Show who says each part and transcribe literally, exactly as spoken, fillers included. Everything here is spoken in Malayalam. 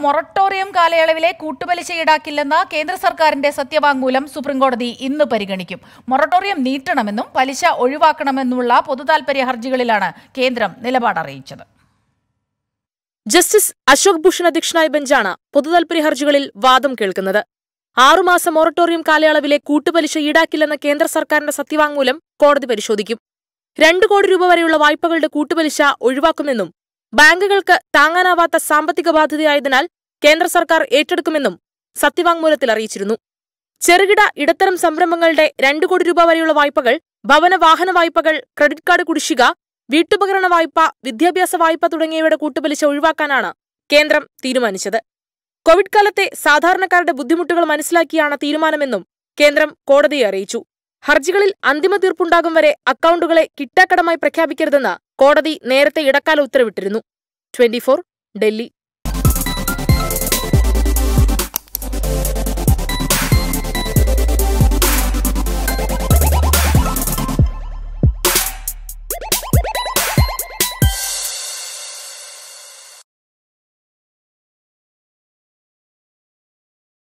Speaker 1: മൊറട്ടോറിയം കാലയളവിലെ കൂട്ടുപലിശ ഈടാക്കില്ലെന്ന കേന്ദ്ര സർക്കാരിന്റെ സത്യവാങ്മൂലം സുപ്രീംകോടതി ഇന്ന് പരിഗണിക്കും. മൊറട്ടോറിയം നീട്ടണമെന്നും പലിശ ഒഴിവാക്കണമെന്നുമുള്ള പൊതുതാൽപര്യ ഹർജികളിലാണ് കേന്ദ്രം നിലപാട് അറിയിച്ചത്.
Speaker 2: ജസ്റ്റിസ് അശോക് ഭൂഷൺ അധ്യക്ഷനായ ബെഞ്ചാണ് പൊതുതാൽപര്യ ഹർജികളിൽ വാദം കേൾക്കുന്നത്. ആറുമാസം മൊറട്ടോറിയം കാലയളവിലെ കൂട്ടുപലിശ ഈടാക്കില്ലെന്ന കേന്ദ്ര സർക്കാരിന്റെ സത്യവാങ്മൂലം കോടതി പരിശോധിക്കും. രണ്ടു കോടി രൂപ വരെയുള്ള വായ്പകളുടെ കൂട്ടുപലിശ ഒഴിവാക്കുമെന്നും ബാങ്കുകൾക്ക് താങ്ങാനാവാത്ത സാമ്പത്തിക ബാധ്യതയായതിനാൽ കേന്ദ്ര സർക്കാർ ഏറ്റെടുക്കുമെന്നും സത്യവാങ്മൂലത്തിൽ അറിയിച്ചിരുന്നു. ചെറുകിട ഇടത്തരം സംരംഭങ്ങളുടെ രണ്ടു കോടി രൂപ വരെയുള്ള വായ്പകൾ, ഭവന വാഹന വായ്പകൾ, ക്രെഡിറ്റ് കാർഡ് കുടിശ്ശിക, വീട്ടുപകരണ വായ്പ, വിദ്യാഭ്യാസ വായ്പ തുടങ്ങിയവയുടെ കൂട്ടുപലിശ ഒഴിവാക്കാനാണ് കേന്ദ്രം തീരുമാനിച്ചത്. കോവിഡ് കാലത്തെ സാധാരണക്കാരുടെ ബുദ്ധിമുട്ടുകൾ മനസ്സിലാക്കിയാണ് തീരുമാനമെന്നും കേന്ദ്രം കോടതിയെ അറിയിച്ചു. ഹർജികളിൽ അന്തിമ തീർപ്പുണ്ടാകും വരെ അക്കൗണ്ടുകളെ കിട്ടാക്കടമായി പ്രഖ്യാപിക്കരുതെന്ന് കോടതി നേരത്തെ ഇടക്കാല ഉത്തരവിട്ടിരുന്നു. Twenty four Delhi.